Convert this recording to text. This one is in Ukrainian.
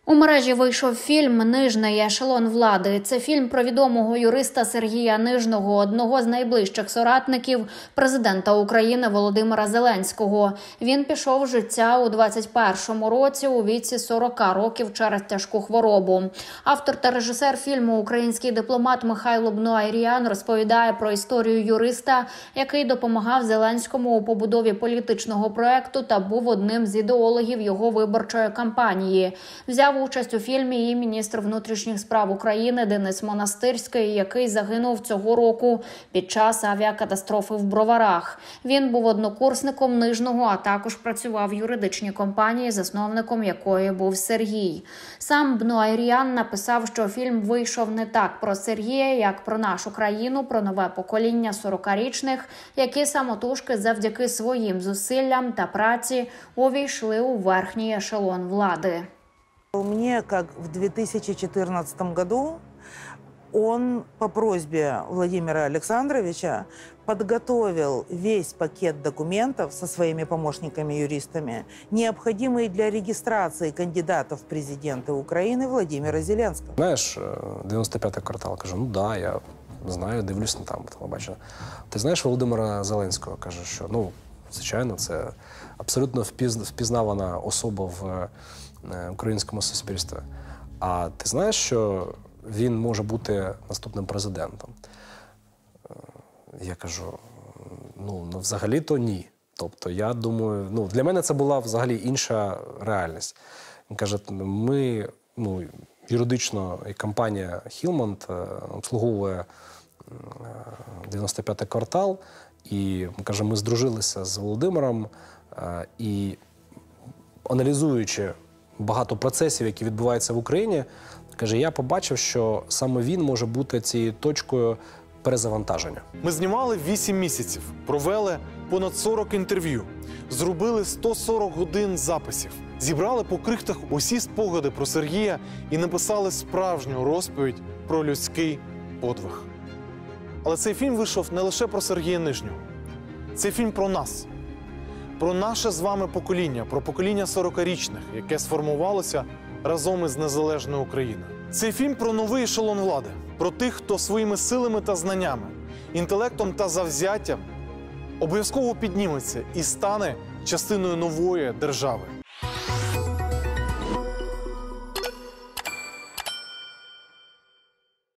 У мережі вийшов фільм «Нижний ешелон влади». Це фільм про відомого юриста Сергія Нижного, одного з найближчих соратників президента України Володимира Зеленського. Він пішов з життя у 21-му році у віці 40 років через тяжку хворобу. Автор та режисер фільму, український дипломат Михайло Бноайріан, розповідає про історію юриста, який допомагав Зеленському у побудові політичного проекту та був одним з ідеологів його виборчої кампанії. Взяв участь у фільмі і міністр внутрішніх справ України Денис Монастирський, який загинув цього року під час авіакатастрофи в Броварах. Він був однокурсником Нижного, а також працював в юридичній компанії, засновником якої був Сергій. Сам Бноайріан написав, що фільм вийшов не так про Сергія, як про нашу країну, про нове покоління 40-річних, які самотужки завдяки своїм зусиллям та праці увійшли у верхній ешелон влади. Мне, как в 2014 году, он по просьбе Владимира Александровича подготовил весь пакет документов со своими помощниками-юристами, необходимые для регистрации кандидатов в президенты Украины Владимира Зеленского. Знаєш, 95-й квартал, кажу, ну да, я знаю, дивлюсь на там телебачення. Ти знаєш Володимира Зеленського? Каже, що, ну, звичайно, це абсолютно впізнавана особа в українському суспільстві. А ти знаєш, що він може бути наступним президентом? Я кажу, ну взагалі-то ні. Тобто, я думаю, ну, для мене це була взагалі інша реальність. Він каже, ми, ну, юридично, і компанія Хілманд обслуговує 95-й квартал, і, каже, ми здружилися з Володимиром, і аналізуючи багато процесів, які відбуваються в Україні, каже, я побачив, що саме він може бути цією точкою перезавантаження. Ми знімали 8 місяців, провели понад 40 інтерв'ю, зробили 140 годин записів, зібрали по крихтах усі спогади про Сергія і написали справжню розповідь про людський подвиг. Але цей фільм вийшов не лише про Сергія Нижнього. Цей фільм про нас. Про наше з вами покоління, про покоління 40-річних, яке сформувалося разом із незалежною Україною. Цей фільм про новий ешелон влади, про тих, хто своїми силами та знаннями, інтелектом та завзяттям обов'язково підніметься і стане частиною нової держави.